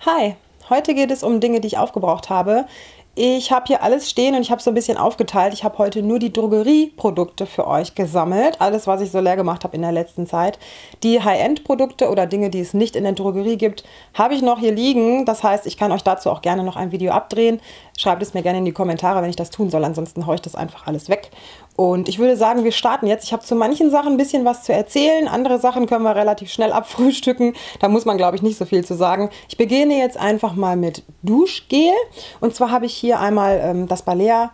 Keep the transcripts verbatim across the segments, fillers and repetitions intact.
Hi, heute geht es um Dinge, die ich aufgebraucht habe. Ich habe hier alles stehen und ich habe so ein bisschen aufgeteilt. Ich habe heute nur die Drogerieprodukte für euch gesammelt. Alles, was ich so leer gemacht habe in der letzten Zeit. Die High-End-Produkte oder Dinge, die es nicht in der Drogerie gibt, habe ich noch hier liegen. Das heißt, ich kann euch dazu auch gerne noch ein Video abdrehen. Schreibt es mir gerne in die Kommentare, wenn ich das tun soll. Ansonsten haue ich das einfach alles weg. Und ich würde sagen, wir starten jetzt. Ich habe zu manchen Sachen ein bisschen was zu erzählen. Andere Sachen können wir relativ schnell abfrühstücken. Da muss man, glaube ich, nicht so viel zu sagen. Ich beginne jetzt einfach mal mit Duschgel. Und zwar habe ich hier einmal ähm, das Balea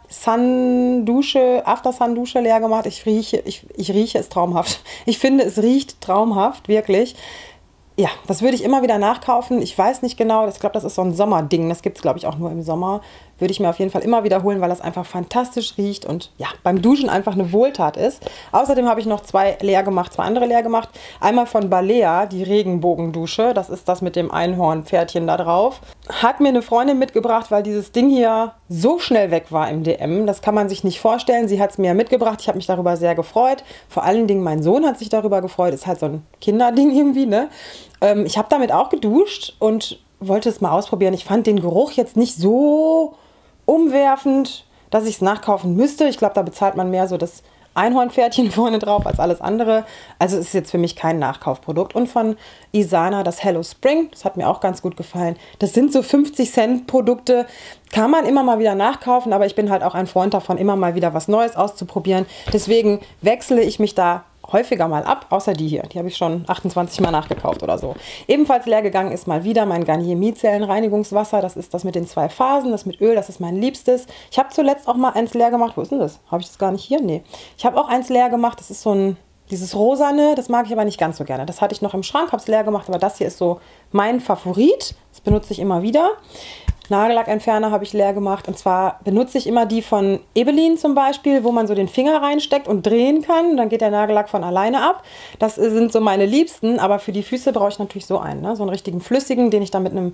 Sun Dusche, After Sun Dusche leer gemacht. Ich rieche, ich, ich rieche es traumhaft. Ich finde, es riecht traumhaft, wirklich. Ja, das würde ich immer wieder nachkaufen. Ich weiß nicht genau, ich glaube, das ist so ein Sommerding. Das gibt es, glaube ich, auch nur im Sommer. Würde ich mir auf jeden Fall immer wiederholen, weil das einfach fantastisch riecht und ja, beim Duschen einfach eine Wohltat ist. Außerdem habe ich noch zwei leer gemacht, zwei andere leer gemacht. Einmal von Balea, die Regenbogendusche. Das ist das mit dem Einhornpferdchen da drauf. Hat mir eine Freundin mitgebracht, weil dieses Ding hier so schnell weg war im D M. Das kann man sich nicht vorstellen. Sie hat es mir mitgebracht. Ich habe mich darüber sehr gefreut. Vor allen Dingen mein Sohn hat sich darüber gefreut. Ist halt so ein Kinderding irgendwie, ne? Ähm, ich habe damit auch geduscht und wollte es mal ausprobieren. Ich fand den Geruch jetzt nicht so umwerfend, dass ich es nachkaufen müsste. Ich glaube, da bezahlt man mehr so das Einhornpferdchen vorne drauf als alles andere. Also es ist jetzt für mich kein Nachkaufprodukt. Und von Isana das Hello Spring, das hat mir auch ganz gut gefallen. Das sind so fünfzig Cent Produkte, kann man immer mal wieder nachkaufen, aber ich bin halt auch ein Freund davon, immer mal wieder was Neues auszuprobieren. Deswegen wechsle ich mich da häufiger mal ab, außer die hier. Die habe ich schon achtundzwanzig Mal nachgekauft oder so. Ebenfalls leer gegangen ist mal wieder mein Garnier Micellenreinigungswasser. Das ist das mit den zwei Phasen, das mit Öl, das ist mein Liebstes. Ich habe zuletzt auch mal eins leer gemacht. Wo ist denn das? Habe ich das gar nicht hier? Nee. Ich habe auch eins leer gemacht. Das ist so ein, dieses Rosane, das mag ich aber nicht ganz so gerne. Das hatte ich noch im Schrank, habe es leer gemacht, aber das hier ist so mein Favorit. Das benutze ich immer wieder. Nagellackentferner habe ich leer gemacht und zwar benutze ich immer die von Ebelin zum Beispiel, wo man so den Finger reinsteckt und drehen kann und dann geht der Nagellack von alleine ab. Das sind so meine Liebsten, aber für die Füße brauche ich natürlich so einen, ne? So einen richtigen flüssigen, den ich dann mit einem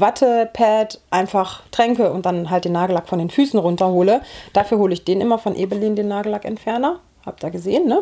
Wattepad einfach tränke und dann halt den Nagellack von den Füßen runterhole. Dafür hole ich den immer von Ebelin, den Nagellackentferner. Habt ihr gesehen, ne?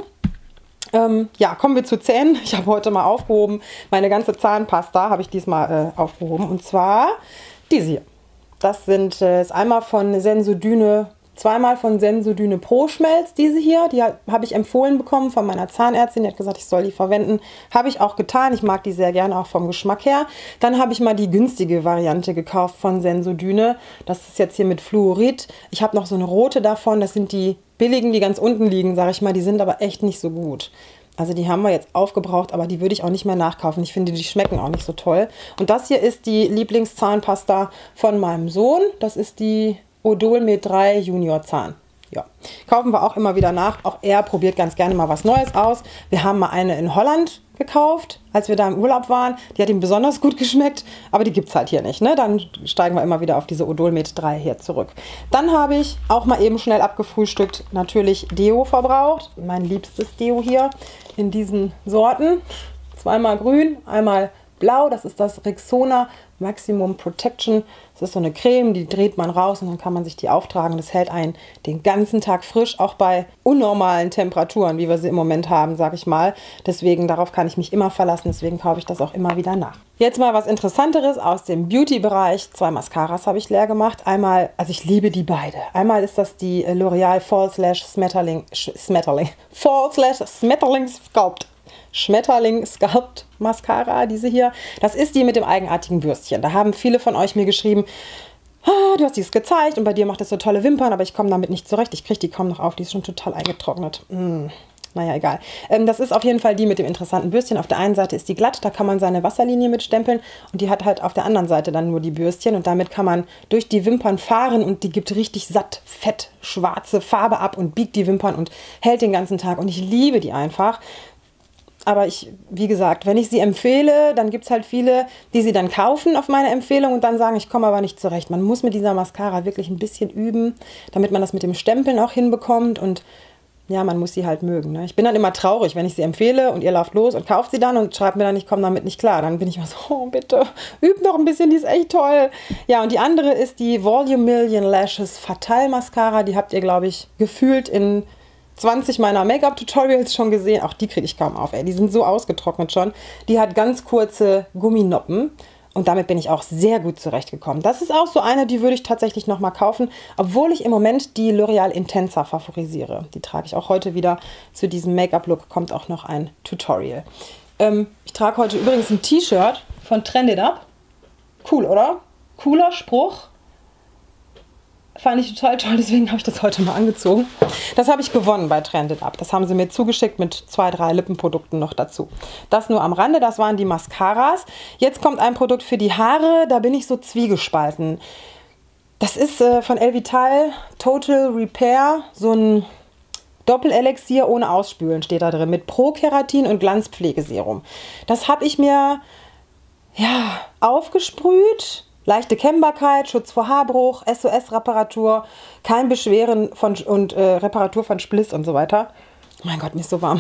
Ähm, ja, kommen wir zu Zähnen. Ich habe heute mal aufgehoben, meine ganze Zahnpasta habe ich diesmal äh, aufgehoben und zwar diese hier. Das sind äh, ist einmal von Sensodyne, zweimal von Sensodyne Pro Schmelz, diese hier. Die habe ich empfohlen bekommen von meiner Zahnärztin. Die hat gesagt, ich soll die verwenden. Habe ich auch getan. Ich mag die sehr gerne, auch vom Geschmack her. Dann habe ich mal die günstige Variante gekauft von Sensodyne. Das ist jetzt hier mit Fluorid. Ich habe noch so eine rote davon. Das sind die billigen, die ganz unten liegen, sage ich mal. Die sind aber echt nicht so gut. Also die haben wir jetzt aufgebraucht, aber die würde ich auch nicht mehr nachkaufen. Ich finde, die schmecken auch nicht so toll. Und das hier ist die Lieblingszahnpasta von meinem Sohn. Das ist die Odol Med drei Junior Zahn. Ja, kaufen wir auch immer wieder nach. Auch er probiert ganz gerne mal was Neues aus. Wir haben mal eine in Holland gekauft, als wir da im Urlaub waren. Die hat ihm besonders gut geschmeckt, aber die gibt es halt hier nicht, ne? Dann steigen wir immer wieder auf diese Odol Med drei hier zurück. Dann habe ich auch mal eben schnell abgefrühstückt natürlich Deo verbraucht. Mein liebstes Deo hier in diesen Sorten. Zweimal grün, einmal blau. Das ist das Rexona Maximum Protection. Das ist so eine Creme, die dreht man raus und dann kann man sich die auftragen. Das hält einen den ganzen Tag frisch, auch bei unnormalen Temperaturen, wie wir sie im Moment haben, sage ich mal. Deswegen, darauf kann ich mich immer verlassen. Deswegen kaufe ich das auch immer wieder nach. Jetzt mal was Interessanteres aus dem Beauty-Bereich. Zwei Mascaras habe ich leer gemacht. Einmal, also ich liebe die beide. Einmal ist das die L'Oreal Fall Slash Smetterling, Smetterling, Fall Slash Smetterling Sculpt. Schmetterling Sculpt Mascara, diese hier. Das ist die mit dem eigenartigen Bürstchen. Da haben viele von euch mir geschrieben, ah, du hast dies gezeigt und bei dir macht das so tolle Wimpern, aber ich komme damit nicht zurecht. Ich kriege die kaum noch auf, die ist schon total eingetrocknet. Mm. Naja, egal. Ähm, das ist auf jeden Fall die mit dem interessanten Bürstchen. Auf der einen Seite ist die glatt, da kann man seine Wasserlinie mit stempeln und die hat halt auf der anderen Seite dann nur die Bürstchen und damit kann man durch die Wimpern fahren und die gibt richtig satt, fett, schwarze Farbe ab und biegt die Wimpern und hält den ganzen Tag und ich liebe die einfach. Aber ich, wie gesagt, wenn ich sie empfehle, dann gibt es halt viele, die sie dann kaufen auf meine Empfehlung und dann sagen, ich komme aber nicht zurecht. Man muss mit dieser Mascara wirklich ein bisschen üben, damit man das mit dem Stempeln auch hinbekommt und ja, man muss sie halt mögen. Ne? Ich bin dann immer traurig, wenn ich sie empfehle und ihr lauft los und kauft sie dann und schreibt mir dann, ich komme damit nicht klar. Dann bin ich immer so, oh bitte, übt noch ein bisschen, die ist echt toll. Ja, und die andere ist die Volume Million Lashes Fatal Mascara. Die habt ihr, glaube ich, gefühlt in zwanzig meiner Make-up-Tutorials schon gesehen. Auch die kriege ich kaum auf, ey. Die sind so ausgetrocknet schon. Die hat ganz kurze Gumminoppen. Und damit bin ich auch sehr gut zurechtgekommen. Das ist auch so eine, die würde ich tatsächlich nochmal kaufen, obwohl ich im Moment die L'Oreal Intensa favorisiere. Die trage ich auch heute wieder. Zu diesem Make-up-Look kommt auch noch ein Tutorial. Ähm, ich trage heute übrigens ein T-Shirt von Trend It Up. Cool, oder? Cooler Spruch. Fand ich total toll, deswegen habe ich das heute mal angezogen. Das habe ich gewonnen bei Trend It Up. Das haben sie mir zugeschickt mit zwei, drei Lippenprodukten noch dazu. Das nur am Rande, das waren die Mascaras. Jetzt kommt ein Produkt für die Haare, da bin ich so zwiegespalten. Das ist äh, von Elvital Total Repair, so ein Doppelelixier ohne Ausspülen steht da drin, mit Pro-Keratin und Glanzpflegeserum. Das habe ich mir ja, aufgesprüht. Leichte Kennbarkeit, Schutz vor Haarbruch, S O S-Reparatur, kein Beschweren von, und äh, Reparatur von Spliss und so weiter. Mein Gott, mir ist so warm.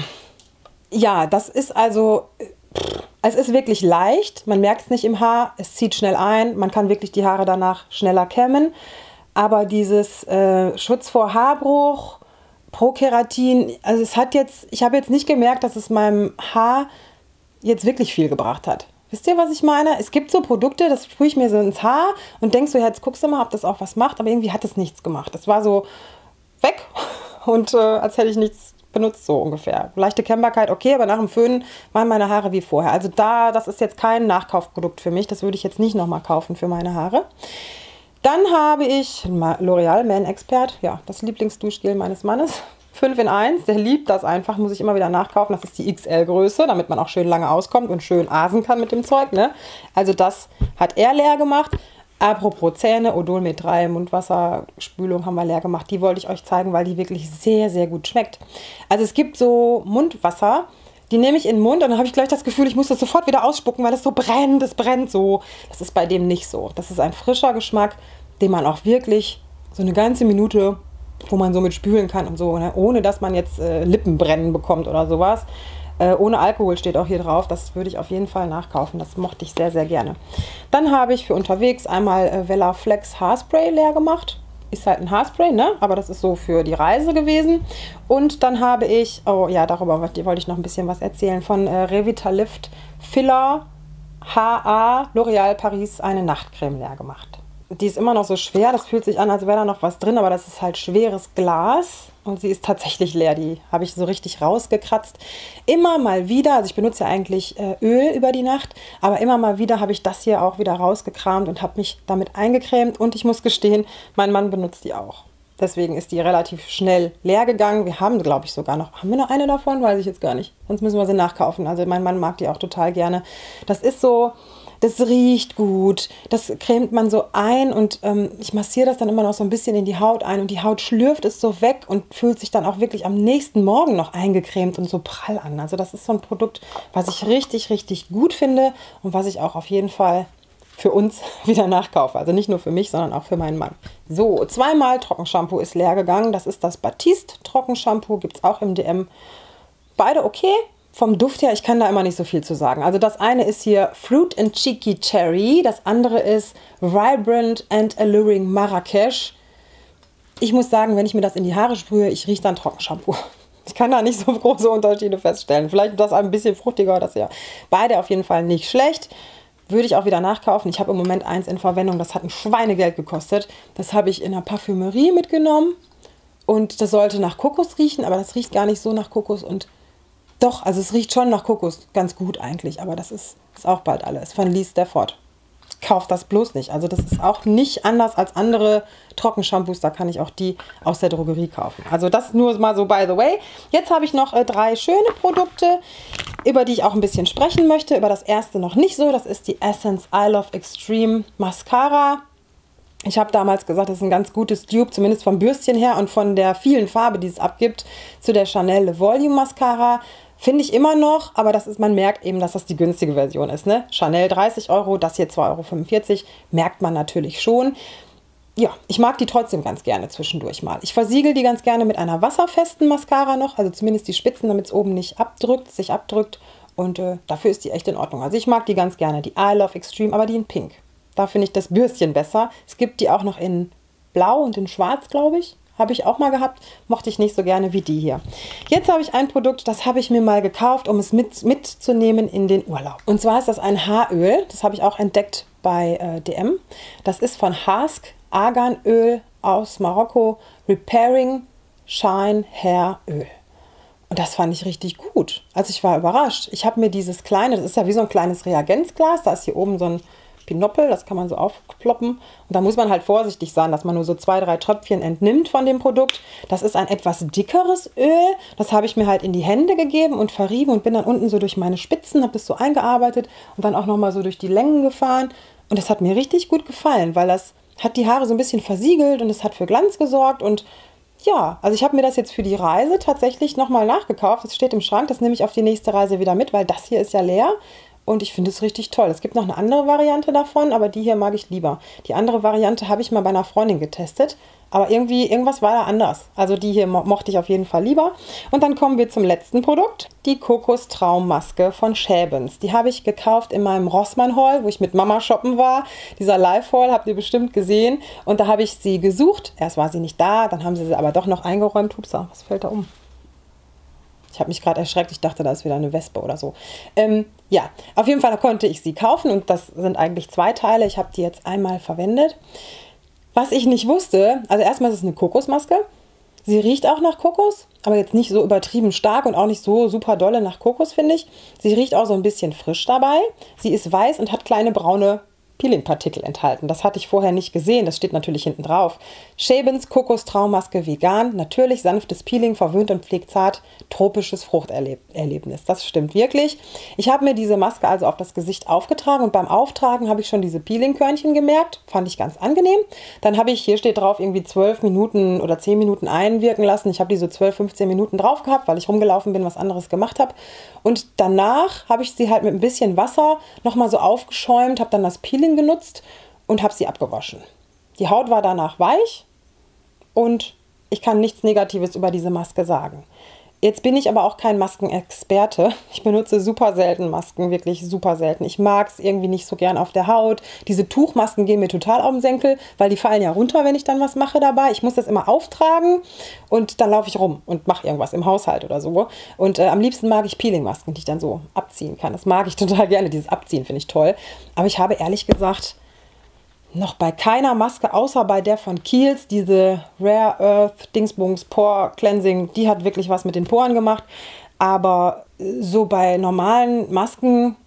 Ja, das ist also, pff, es ist wirklich leicht. Man merkt es nicht im Haar, es zieht schnell ein. Man kann wirklich die Haare danach schneller kämmen. Aber dieses äh, Schutz vor Haarbruch, Pro-Keratin, also es hat jetzt, ich habe jetzt nicht gemerkt, dass es meinem Haar jetzt wirklich viel gebracht hat. Wisst ihr, was ich meine? Es gibt so Produkte, das sprühe ich mir so ins Haar und denkst so, ja, jetzt guckst du mal, ob das auch was macht, aber irgendwie hat es nichts gemacht. Das war so weg und äh, als hätte ich nichts benutzt, so ungefähr. Leichte Kennbarkeit, okay, aber nach dem Föhnen waren meine Haare wie vorher. Also da, das ist jetzt kein Nachkaufprodukt für mich, das würde ich jetzt nicht nochmal kaufen für meine Haare. Dann habe ich L'Oreal Man Expert, ja, das Lieblingsduschgel meines Mannes. fünf in eins, der liebt das einfach, muss ich immer wieder nachkaufen. Das ist die X L-Größe, damit man auch schön lange auskommt und schön asen kann mit dem Zeug. Ne? Also das hat er leer gemacht. Apropos Zähne, Odol mit drei, Mundwasserspülung haben wir leer gemacht. Die wollte ich euch zeigen, weil die wirklich sehr, sehr gut schmeckt. Also es gibt so Mundwasser, die nehme ich in den Mund und dann habe ich gleich das Gefühl, ich muss das sofort wieder ausspucken, weil es so brennt, es brennt so. Das ist bei dem nicht so. Das ist ein frischer Geschmack, den man auch wirklich so eine ganze Minute, wo man so mit spülen kann und so, ne? Ohne dass man jetzt äh, Lippenbrennen bekommt oder sowas. Äh, ohne Alkohol steht auch hier drauf. Das würde ich auf jeden Fall nachkaufen. Das mochte ich sehr, sehr gerne. Dann habe ich für unterwegs einmal äh, Vela Flex Haarspray leer gemacht. Ist halt ein Haarspray, ne? Aber das ist so für die Reise gewesen. Und dann habe ich, oh ja, darüber wollte ich noch ein bisschen was erzählen, von äh, Revitalift Filler H A L'Oréal Paris eine Nachtcreme leer gemacht. Die ist immer noch so schwer, das fühlt sich an, als wäre da noch was drin, aber das ist halt schweres Glas und sie ist tatsächlich leer. Die habe ich so richtig rausgekratzt. Immer mal wieder, also ich benutze ja eigentlich äh, Öl über die Nacht, aber immer mal wieder habe ich das hier auch wieder rausgekramt und habe mich damit eingecremt und ich muss gestehen, mein Mann benutzt die auch. Deswegen ist die relativ schnell leer gegangen. Wir haben, glaube ich, sogar noch, haben wir noch eine davon? Weiß ich jetzt gar nicht. Sonst müssen wir sie nachkaufen. Also mein Mann mag die auch total gerne. Das ist so... Das riecht gut, das cremt man so ein und ähm, ich massiere das dann immer noch so ein bisschen in die Haut ein und die Haut schlürft es so weg und fühlt sich dann auch wirklich am nächsten Morgen noch eingecremt und so prall an. Also das ist so ein Produkt, was ich richtig, richtig gut finde und was ich auch auf jeden Fall für uns wieder nachkaufe. Also nicht nur für mich, sondern auch für meinen Mann. So, zweimal Trockenshampoo ist leer gegangen. Das ist das Batiste Trockenshampoo, gibt es auch im D M. Beide okay. Vom Duft her, ich kann da immer nicht so viel zu sagen. Also das eine ist hier Fruit and Cheeky Cherry, das andere ist Vibrant and Alluring Marrakesch. Ich muss sagen, wenn ich mir das in die Haare sprühe, ich rieche dann Trockenshampoo. Ich kann da nicht so große Unterschiede feststellen. Vielleicht das ein bisschen fruchtiger, das ja. Beide auf jeden Fall nicht schlecht. Würde ich auch wieder nachkaufen. Ich habe im Moment eins in Verwendung, das hat ein Schweinegeld gekostet. Das habe ich in der Parfümerie mitgenommen und das sollte nach Kokos riechen, aber das riecht gar nicht so nach Kokos und doch, also es riecht schon nach Kokos, ganz gut eigentlich, aber das ist, ist auch bald alles. Von Lee Stafford. Kauft das bloß nicht. Also das ist auch nicht anders als andere Trockenshampoos, da kann ich auch die aus der Drogerie kaufen. Also das nur mal so by the way. Jetzt habe ich noch äh, drei schöne Produkte, über die ich auch ein bisschen sprechen möchte. Über das erste noch nicht so, das ist die Essence I Love Extreme Mascara. Ich habe damals gesagt, das ist ein ganz gutes Dupe, zumindest vom Bürstchen her und von der vielen Farbe, die es abgibt, zu der Chanel Le Volume Mascara. Finde ich immer noch, aber das ist, man merkt eben, dass das die günstige Version ist. Ne? Chanel dreißig Euro, das hier zwei Euro fünfundvierzig, merkt man natürlich schon. Ja, ich mag die trotzdem ganz gerne zwischendurch mal. Ich versiegel die ganz gerne mit einer wasserfesten Mascara noch, also zumindest die Spitzen, damit es oben nicht abdrückt, sich abdrückt. Und äh, dafür ist die echt in Ordnung. Also ich mag die ganz gerne, die I Love Extreme, aber die in Pink. Da finde ich das Bürstchen besser. Es gibt die auch noch in Blau und in Schwarz, glaube ich. habe ich auch mal gehabt, mochte ich nicht so gerne wie die hier. Jetzt habe ich ein Produkt, das habe ich mir mal gekauft, um es mit, mitzunehmen in den Urlaub. Und zwar ist das ein Haaröl, das habe ich auch entdeckt bei äh, D M. Das ist von Hask Arganöl aus Marokko, Repairing Shine Hair Öl. Und das fand ich richtig gut. Also ich war überrascht. Ich habe mir dieses kleine, das ist ja wie so ein kleines Reagenzglas, da ist hier oben so ein Pinöppel, das kann man so aufploppen. Und da muss man halt vorsichtig sein, dass man nur so zwei, drei Tröpfchen entnimmt von dem Produkt. Das ist ein etwas dickeres Öl. Das habe ich mir halt in die Hände gegeben und verrieben und bin dann unten so durch meine Spitzen, habe das so eingearbeitet und dann auch nochmal so durch die Längen gefahren. Und das hat mir richtig gut gefallen, weil das hat die Haare so ein bisschen versiegelt und es hat für Glanz gesorgt. Und ja, also ich habe mir das jetzt für die Reise tatsächlich nochmal nachgekauft. Das steht im Schrank, das nehme ich auf die nächste Reise wieder mit, weil das hier ist ja leer. Und ich finde es richtig toll. Es gibt noch eine andere Variante davon, aber die hier mag ich lieber. Die andere Variante habe ich mal bei einer Freundin getestet. Aber irgendwie, irgendwas war da anders. Also die hier mo mochte ich auf jeden Fall lieber. Und dann kommen wir zum letzten Produkt. Die Kokostraummaske von Schäbens. Die habe ich gekauft in meinem Rossmann-Haul, wo ich mit Mama shoppen war. Dieser Live-Haul habt ihr bestimmt gesehen. Und da habe ich sie gesucht. Erst war sie nicht da, dann haben sie sie aber doch noch eingeräumt. Upsa, was fällt da um? Ich habe mich gerade erschreckt, ich dachte, da ist wieder eine Wespe oder so. Ähm, ja, auf jeden Fall konnte ich sie kaufen und das sind eigentlich zwei Teile. Ich habe die jetzt einmal verwendet. Was ich nicht wusste, also erstmal ist es eine Kokosmaske. Sie riecht auch nach Kokos, aber jetzt nicht so übertrieben stark und auch nicht so super dolle nach Kokos, finde ich. Sie riecht auch so ein bisschen frisch dabei. Sie ist weiß und hat kleine braune Peelingpartikel enthalten. Das hatte ich vorher nicht gesehen, das steht natürlich hinten drauf. Schäbens Kokostraummaske vegan, natürlich sanftes Peeling, verwöhnt und pflegt zart, tropisches Fruchterlebnis. Das stimmt wirklich. Ich habe mir diese Maske also auf das Gesicht aufgetragen und beim Auftragen habe ich schon diese Peelingkörnchen gemerkt, fand ich ganz angenehm. Dann habe ich, hier steht drauf, irgendwie zwölf Minuten oder zehn Minuten einwirken lassen. Ich habe die so zwölf, fünfzehn Minuten drauf gehabt, weil ich rumgelaufen bin, was anderes gemacht habe. Und danach habe ich sie halt mit ein bisschen Wasser nochmal so aufgeschäumt, habe dann das Peeling genutzt und habe sie abgewaschen. Die Haut war danach weich und ich kann nichts Negatives über diese Maske sagen. Jetzt bin ich aber auch kein Maskenexperte. Ich benutze super selten Masken, wirklich super selten. Ich mag es irgendwie nicht so gern auf der Haut. Diese Tuchmasken gehen mir total auf den Senkel, weil die fallen ja runter, wenn ich dann was mache dabei. Ich muss das immer auftragen und dann laufe ich rum und mache irgendwas im Haushalt oder so. Und äh, am liebsten mag ich Peelingmasken, die ich dann so abziehen kann. Das mag ich total gerne, dieses Abziehen finde ich toll. Aber ich habe ehrlich gesagt noch bei keiner Maske, außer bei der von Kiehl's, diese Rare Earth Dingsbums Pore Cleansing, die hat wirklich was mit den Poren gemacht. Aber so bei normalen Masken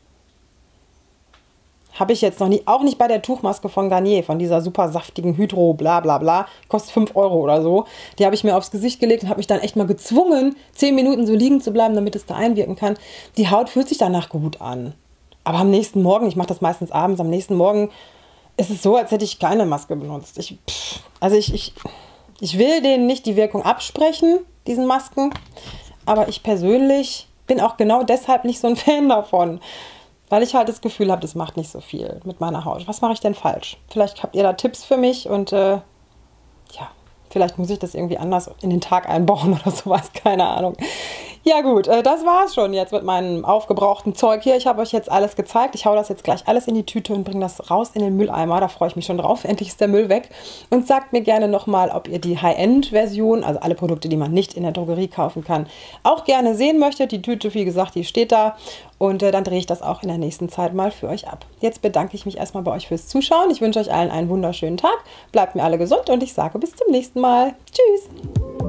habe ich jetzt noch nie, auch nicht bei der Tuchmaske von Garnier, von dieser super saftigen Hydro, bla bla bla, kostet fünf Euro oder so. Die habe ich mir aufs Gesicht gelegt und habe mich dann echt mal gezwungen, zehn Minuten so liegen zu bleiben, damit es da einwirken kann. Die Haut fühlt sich danach gut an. Aber am nächsten Morgen, ich mache das meistens abends, am nächsten Morgen ist es so, als hätte ich keine Maske benutzt. Ich, pff, also ich, ich, ich will denen nicht die Wirkung absprechen, diesen Masken. Aber ich persönlich bin auch genau deshalb nicht so ein Fan davon. Weil ich halt das Gefühl habe, das macht nicht so viel mit meiner Haut. Was mache ich denn falsch? Vielleicht habt ihr da Tipps für mich und äh, ja, vielleicht muss ich das irgendwie anders in den Tag einbauen oder sowas. Keine Ahnung. Ja gut, äh, das war's schon jetzt mit meinem aufgebrauchten Zeug hier. Ich habe euch jetzt alles gezeigt. Ich hau das jetzt gleich alles in die Tüte und bringe das raus in den Mülleimer. Da freue ich mich schon drauf. Endlich ist der Müll weg. Und sagt mir gerne nochmal, ob ihr die High-End-Version, also alle Produkte, die man nicht in der Drogerie kaufen kann, auch gerne sehen möchtet. Die Tüte, wie gesagt, die steht da. Und äh, dann drehe ich das auch in der nächsten Zeit mal für euch ab. Jetzt bedanke ich mich erstmal bei euch fürs Zuschauen. Ich wünsche euch allen einen wunderschönen Tag. Bleibt mir alle gesund und ich sage bis zum nächsten Mal. Tschüss!